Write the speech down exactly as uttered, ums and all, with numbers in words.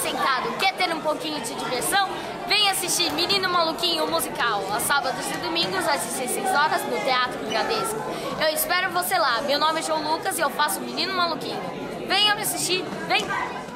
sentado, quer ter um pouquinho de diversão? Vem assistir Menino Maluquinho musical, aos sábados e domingos às dezesseis horas no Teatro Bradesco. Eu espero você lá. Meu nome é João Lucas e eu faço Menino Maluquinho. Venha me assistir, vem!